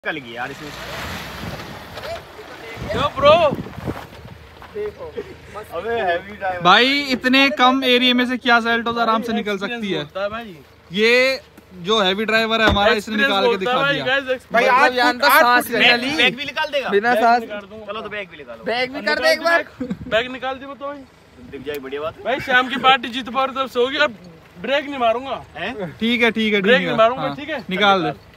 निकल गई यार इसमें। यो ब्रो देखो अबे हैवी ड्राइवर भाई, इतने कम एरिया में से क्या सेल्टोस आराम से निकल सकती है भाई। ये जो हैवी ड्राइवर है हमारा, इसने निकाल के दिखा दिया भाई। आज सांस बैग भी निकाल देगा बिना सांस। चलो तो बैग भी निकालो। बैग भी कर दे एक बार। बैग निकाल दे तो भाई, दिख जाएगी बढ़िया बात भाई शाम की पार्टी जीत पावर तरफ से होगी। अब ब्रेक नहीं मारूंगा, ठीक है ब्रेक नहीं मारूंगा, ठीक है निकाल दे।